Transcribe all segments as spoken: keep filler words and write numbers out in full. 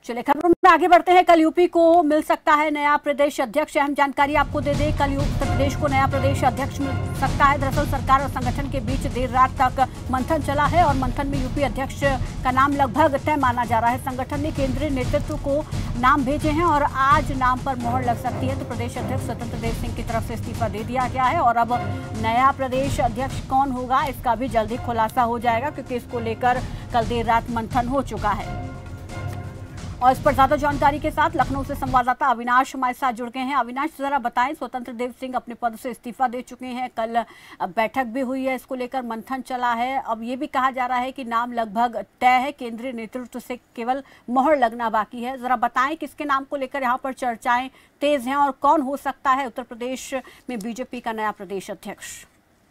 चलिए खबरों में आगे बढ़ते हैं। कल यूपी को मिल सकता है नया प्रदेश अध्यक्ष। अहम जानकारी आपको दे दें, कल उत्तर प्रदेश को नया प्रदेश अध्यक्ष मिल सकता है। दरअसल सरकार और संगठन के बीच देर रात तक मंथन चला है और मंथन में यूपी अध्यक्ष का नाम लगभग तय माना जा रहा है। संगठन ने केंद्रीय नेतृत्व को नाम भेजे हैं और आज नाम पर मोहर लग सकती है। तो प्रदेश अध्यक्ष स्वतंत्र देव सिंह की तरफ से इस्तीफा दे दिया गया है और अब नया प्रदेश अध्यक्ष कौन होगा इसका भी जल्दी खुलासा हो जाएगा, क्योंकि इसको लेकर कल देर रात मंथन हो चुका है। और इस पर ज्यादा जानकारी के साथ लखनऊ से संवाददाता अविनाश हमारे साथ जुड़ गए हैं। अविनाश, जरा बताएं, स्वतंत्र देव सिंह अपने पद से इस्तीफा दे चुके हैं, कल बैठक भी हुई है, इसको लेकर मंथन चला है। अब ये भी कहा जा रहा है कि नाम लगभग तय है, केंद्रीय नेतृत्व से केवल मोहर लगना बाकी है। जरा बताएं किसके नाम को लेकर यहाँ पर चर्चाएं तेज हैं और कौन हो सकता है उत्तर प्रदेश में बीजेपी का नया प्रदेश अध्यक्ष?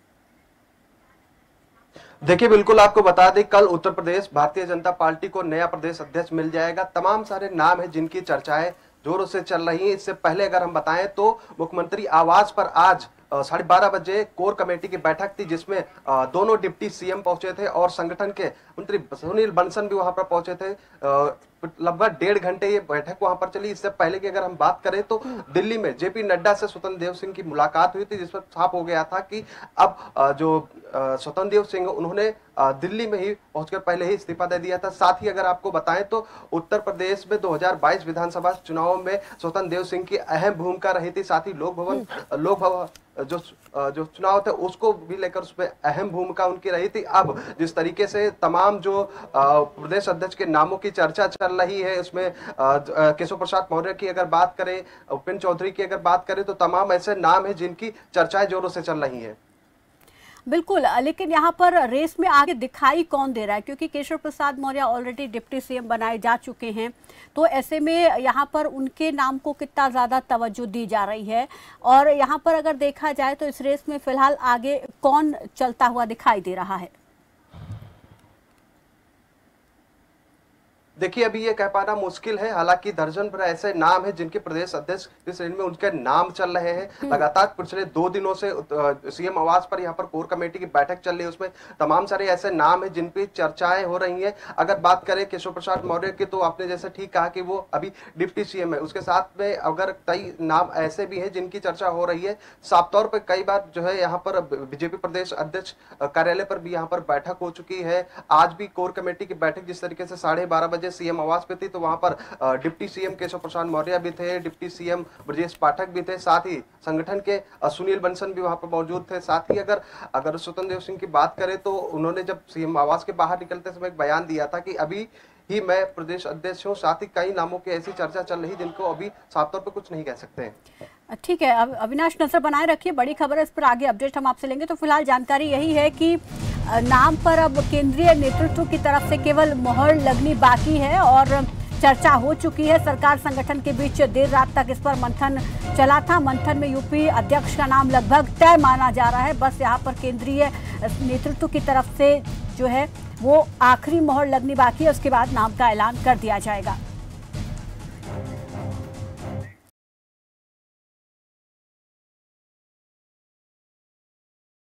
देखिए, बिल्कुल आपको बता दें, कल उत्तर प्रदेश भारतीय जनता पार्टी को नया प्रदेश अध्यक्ष मिल जाएगा। तमाम सारे नाम हैं जिनकी चर्चाएं जोरों से चल रही हैं। इससे पहले अगर हम बताएं तो मुख्यमंत्री आवास पर आज साढ़े बारह बजे कोर कमेटी की बैठक थी, जिसमें दोनों डिप्टी सीएम पहुंचे थे और संगठन के मंत्री सुनील बंसल भी वहां पर पहुंचे थे। लगभग डेढ़ घंटे ये बैठक वहां पर चली। इससे पहले की अगर हम बात करें तो दिल्ली में जेपी नड्डा से स्वतंत्र देव सिंह की मुलाकात हुई थी, जिसमें साफ हो गया था कि अब जो स्वतंत्र देव सिंह उन्होंने दिल्ली में ही पहुंचकर पहले ही इस्तीफा दे दिया था। साथ ही अगर आपको बताएं तो उत्तर प्रदेश में दो हज़ार बाईस विधानसभा चुनाव में स्वतंत्र देव सिंह की अहम भूमिका रही थी। साथ ही लोक भवन लोक भवन जो जो चुनाव थे उसको भी लेकर उसमें अहम भूमिका उनकी रही थी। अब जिस तरीके से तमाम जो प्रदेश अध्यक्ष के नामों की चर्चा चल रही है, उसमें केशव प्रसाद मौर्य की अगर बात करें, उपेंद्र चौधरी की अगर बात करें, तो तमाम ऐसे नाम हैं जिनकी चर्चाएं जोरों से चल रही हैं। बिल्कुल, लेकिन यहाँ पर रेस में आगे दिखाई कौन दे रहा है, क्योंकि Keshav Prasad Maurya already deputy CM बनाए जा चुके हैं, तो ऐसे में यहाँ पर उनके नाम को कितना ज़्यादा तवज्जो दी जा रही है? और यहाँ पर अगर देखा जाए तो इस रेस में फिलहाल आगे कौन चलता हुआ दिखाई दे रहा है? देखिए, अभी ये कह पाना मुश्किल है। हालांकि दर्जन पर ऐसे नाम हैं जिनके प्रदेश अध्यक्ष की श्रेणी में उनके नाम चल रहे हैं। लगातार पिछले दो दिनों से सीएम आवास पर यहाँ पर कोर कमेटी की बैठक चल रही है, उसमें तमाम सारे ऐसे नाम हैं जिन पे चर्चाएं हो रही हैं। अगर बात करें केशव प्रसाद मौर्य की, तो आपने जैसे ठीक कहा कि वो अभी डिप्टी सीएम है। उसके साथ में अगर कई नाम ऐसे भी हैं जिनकी चर्चा हो रही है। साफ तौर पर कई बार जो है यहाँ पर बीजेपी प्रदेश अध्यक्ष कार्यालय पर भी यहाँ पर बैठक हो चुकी है। आज भी कोर कमेटी की बैठक जिस तरीके से साढ़े बारह बजे सीएम आवास पे थी, तो वहां पर डिप्टी सीएम केशव प्रसाद मौर्य भी थे, डिप्टी सीएम ब्रजेश पाठक भी थे, साथ ही संगठन के सुनील बंसल भी वहां पर मौजूद थे। साथ ही अगर अगर स्वतंत्र देव सिंह की बात करें तो उन्होंने जब सीएम आवास के बाहर निकलते समय एक बयान दिया था कि अभी ही मैं प्रदेश अध्यक्ष हूँ। साथ ही कई नामों की ऐसी चर्चा चल रही जिनको अभी साफ तौर पर कुछ नहीं कह सकते हैं। ठीक है, अब अविनाश नजर बनाए रखिए, बड़ी खबर है, इस पर आगे अपडेट हम आपसे लेंगे। तो फिलहाल जानकारी यही है कि नाम पर अब केंद्रीय नेतृत्व की तरफ से केवल मोहर लगनी बाकी है और चर्चा हो चुकी है। सरकार संगठन के बीच देर रात तक इस पर मंथन चला था। मंथन में यूपी अध्यक्ष का नाम लगभग तय माना जा रहा है। बस यहाँ पर केंद्रीय नेतृत्व की तरफ से जो है वो आखिरी मोहर लगनी बाकी है, उसके बाद नाम का ऐलान कर दिया जाएगा।